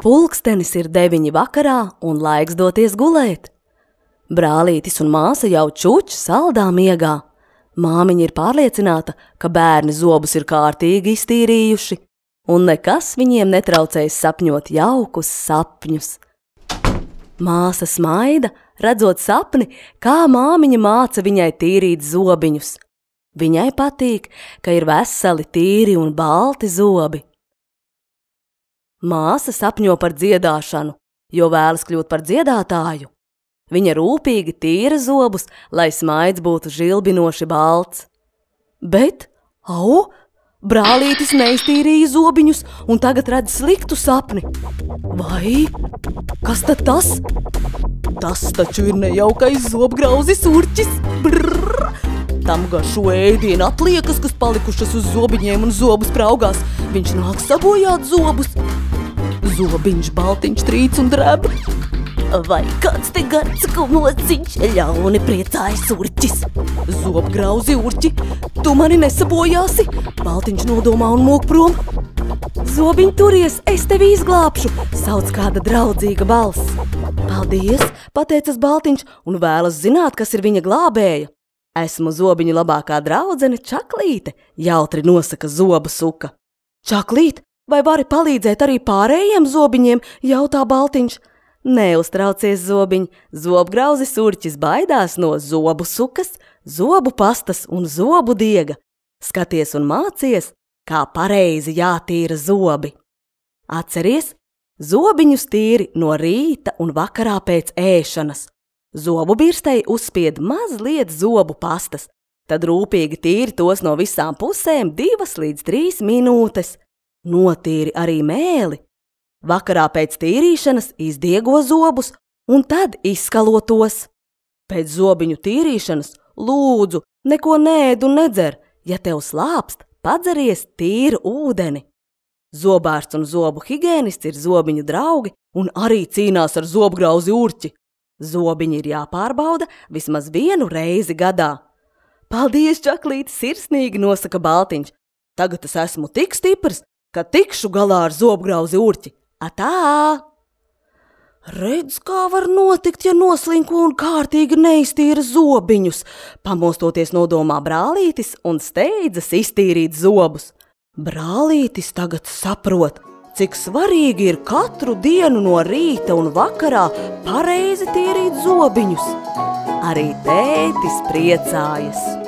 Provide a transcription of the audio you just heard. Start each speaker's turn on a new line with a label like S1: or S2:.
S1: Pulkstenis ir 9 vakarā un laiks doties gulēt. Brālītis un māsa jau čuč saldā miegā. Māmiņa ir pārliecināta, ka bērni zobus ir kārtīgi iztīrījuši, un nekas viņiem netraucēs sapņot jaukus sapņus. Māsa smaida, redzot sapni, kā māmiņa māca viņai tīrīt zobiņus. Viņai patīk, ka ir veseli, tīri un balti zobi. Māsa sapņo par dziedāšanu, jo vēlas kļūt par dziedātāju. Viņa rūpīgi tīra zobus, lai smaids būtu žilbinoši balts. Bet, brālītis neiztīrīja zobiņus un tagad redz sliktu sapni. Vai? Kas tad tas? Tas taču ir nejaukais zobgrauzis urķis. Brrr! Tam garšo ēdienu atliekas, kas palikušas uz zobiņiem un zobu spraugās. Viņš nāk sabojāt zobus. Zobiņš baltiņš trīc un dreb. Vai kāds te gards kumociņš ļauni priecājas urķis? Zobgrauzi urķi, tu mani nesabojāsi? Baltiņš nodomā un mūk prom. Zobiņ, turies, es tevi izglābšu, sauc kāda draudzīga balss. Paldies, pateicas Baltiņš un vēlas zināt, kas ir viņa glābēja. Esmu zobiņa labākā draudzene Čaklīte, jautri nosaka zobu suka. Čaklīt, vai vari palīdzēt arī pārējiem zobiņiem, jautā Baltiņš. Neuztraucies, zobiņ, zobgrauzis urķis baidās no zobu sukas, zobu pastas un zobu diega. Skaties un mācies, kā pareizi jātīra zobi. Atceries, zobiņus tīri no rīta un vakarā pēc ēšanas. Zobu birstei uzspied mazliet zobu pastas, tad rūpīgi tīri tos no visām pusēm 2 līdz 3 minūtes. Notīri arī mēli. Vakarā pēc tīrīšanas izdiego zobus un tad izskalo tos. Pēc zobiņu tīrīšanas lūdzu, neko neēd un nedzer. Ja tev slāpst, padzeries tīru ūdeni. Zobārsts un zobu higēnists ir zobiņu draugi un arī cīnās ar zobgrauzi urķi. Zobiņi ir jāpārbauda vismaz 1 reizi gadā. Paldies, Čaklīt, sirsnīgi nosaka Baltiņš. Tagad es esmu tik stiprs, ka tikšu galā ar zobgrauzi urķi. Atā! Redz, kā var notikt, ja noslinko un kārtīgi neiztīra zobiņus. Pamostoties nodomā brālītis un steidzas iztīrīt zobus. Brālītis tagad saprot, cik svarīgi ir katru dienu no rīta un vakarā pareizi tīrīt zobiņus. Arī tētis priecājas.